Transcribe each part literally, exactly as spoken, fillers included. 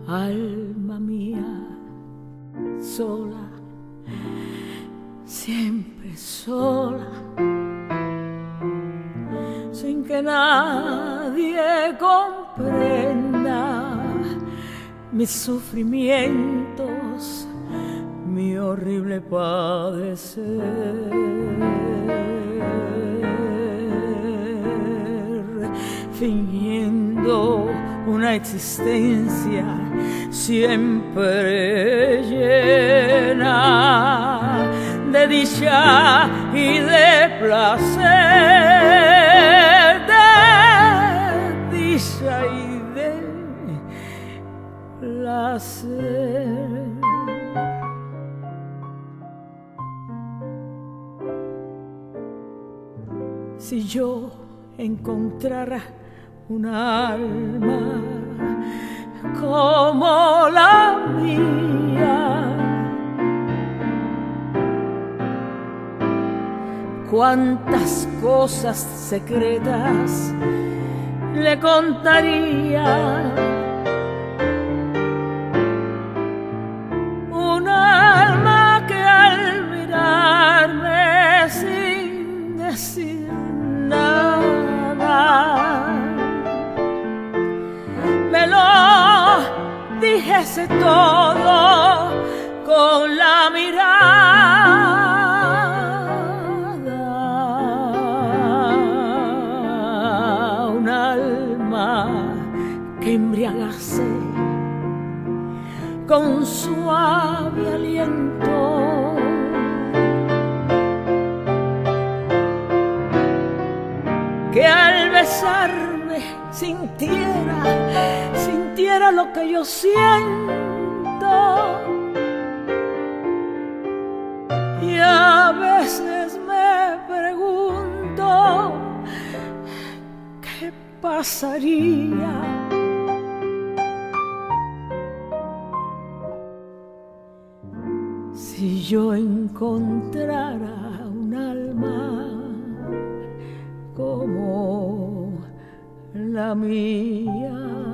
alma mía, sola, siempre sola, sin que nadie comprenda mis sufrimientos, mi horrible padecer, fingiendo una existencia siempre llena de dicha y de placer, de dicha y de placer. Si yo encontrara un alma como la mía, cuántas cosas secretas le contaría. Un alma que al mirarme sin decir nada me lo dijese todo con la mirada. Un alma que embriagase con suave aliento, que al besarme sintiera, sintiera lo que yo siento. Y a veces me pregunto qué pasaría si yo encontrara un alma como la mía.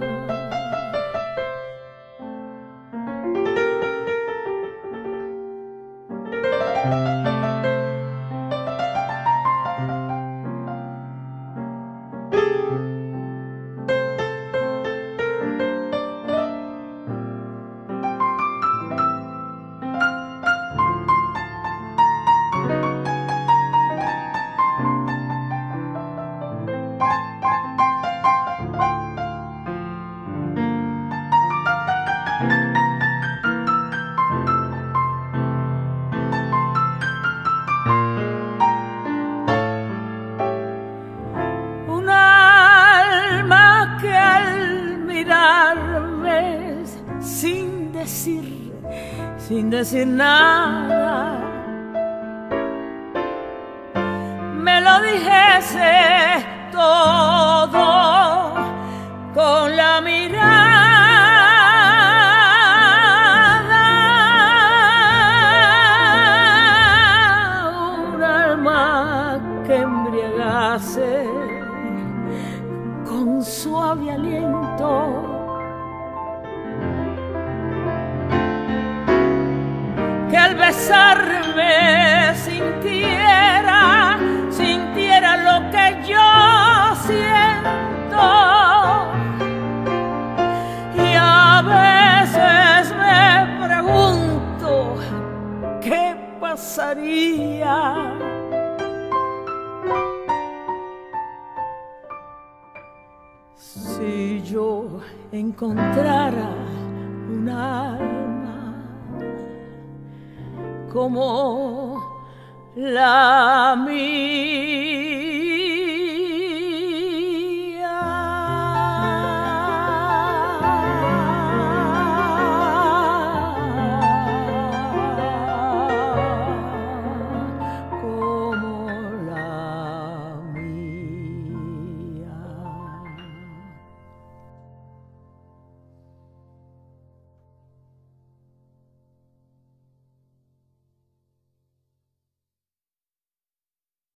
Sin decir, sin decir nada, me lo dijese todo con la mirada. Un alma que embriagase con suave aliento, que al besarme sintiera, sintiera lo que yo siento. Y a veces me pregunto qué pasaría si yo encontrara un alma como la mía.